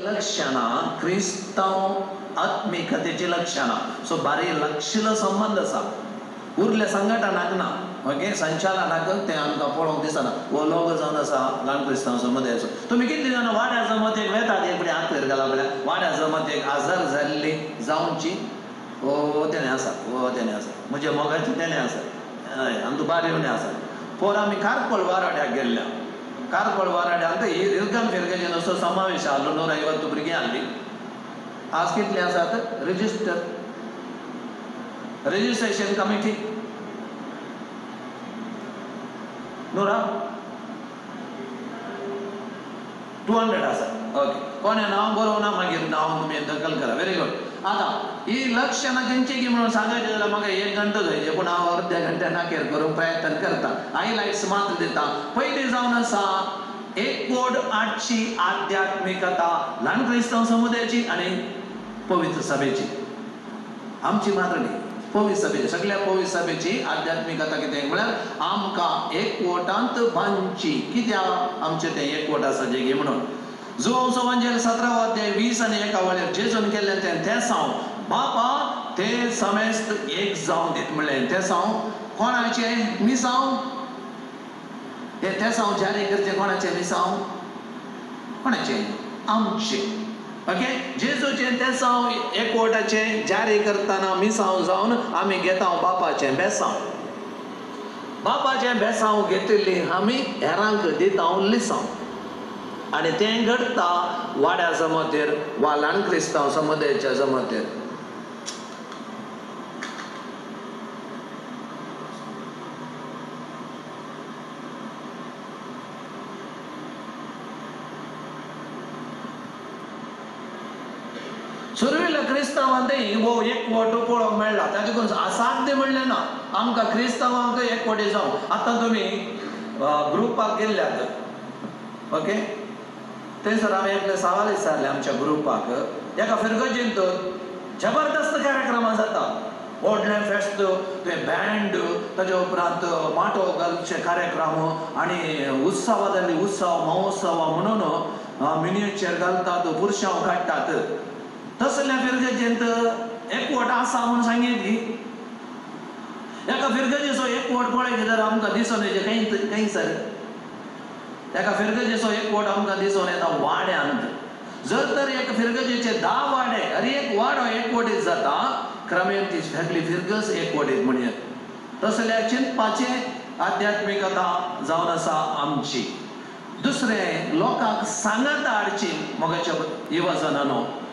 लक्षणां क्रिस्तांव आत्मिकतेची लक्षणां सो बारी लक्षिलो संबंध आसा उरल्या संघटनाक ना ओके संचालनाक ते आमकां पळोवंक दिसना वो लोक जावन आसा ल्हान क्रिस्तांव समुदायाचो तुमी कितली जाणां वाड्या जमतेक वेतात एक फुडें हात वयर घाला बऱ्या वाड्या जमतेक आजार जाल्ली जावची ओ तेणे आसा म्हजे मोगाचे तेणे आसा हय आनी तूं बारीवणे आसा पोर आमी कारपळ वाराड्याक गेल्ल्या कारपळ वाराड्याक इरगम फिरगेचे असो समावेश आसलो 150 भुरगीं आसली आज कितली आसात रजिस्ट्रेशन कमिटी नोरा 200 आसा ओके कोणे नांव बरोवना मागीर नांव तुमी दखल करा व्हेरी गुड आता ही लक्षणां खंयची की म्हणून सांगायचे जाल्यार म्हाका 1 घंटो जायचे पूण हांव अर्ध्या घंट्या नाकेर करूंक प्रयत्न करता हायलायट्स मात्र दिता पयलीं जावन आसा एकवट आठची आध्यात्मिकता ल्हान क्रिस्तांव समुदायाची आनी पवित्र सभेची आमची मात्र न्ही पवित्र सभेची सगळ्या पवित्र सभेची आध्यात्मिकता कितें म्हळ्यार आमकां एकवटांत बांदची कित्याक आमचें तें एकवट आसा जेगी म्हणून जो संवंजन 17 अध्याय 20 आनी 1 वळेर जेजून केल्लें तें सांग बापा ते समेस्त एक जावन दीत म्हणलें तें सांग कोणाचे मिसांव ते सांग जारी करचें कोणाचें मिसांव कोणाचें आमचे ओके जेजूचे ते सांग एकवटाचें जारी करतना मिसांव जावन आमी घेता बापाचें बेसांव बापाचें बेसांव घेतिल्ली आमी हेरांक दिता लिसांव आनी तें घडटा वाड्या जमतेर वा ल्हान क्रिस्तांव समुदायाच्या जमतेर सुरविल्ल्या क्रिस्तांवांतय वो एकवट पळोवंक मेळ्ळा ताका लागून असाध्य म्हणलें ना आमकां क्रिस्तांवांक एकवटी जावं आतां तुमी ग्रुपाक गेल्ल्यात ओके थंयसर हांवें एकले सवाल विचारले आमच्या ग्रुपाक एका फिरगोजेन तर जबरदस्त कार्यक्रम जाता व्हडलें फेस्त ते बँड ताच्या उपरांत माटो घालचे कार्यक्रम आनी उत्सवांतली उत्सव महोत्सव म्हणून मिनिएचर घालतात पुरशांव काडटात तसल्या फिरगेजेंत एकवट आसा म्हणून सांगितली एका फिरगेचो एकवट पळयत जाल्यार आमकां दिसून येचे खंय सर एका फिरगेचो एकवट आमकां दिसून येता वाड्यांत जर तर एक फिरगेचे 10 वाडे अरे एक वाडो एकवटीत जाता क्रमेन ती सगळी फिरगस एकवटीत म्हणयात तसल्या चिंतपाचें आध्यात्मिकता जावन आसा आमची दुसरें लोकांक सांगात हाडची मोगाच्या युवजनांनो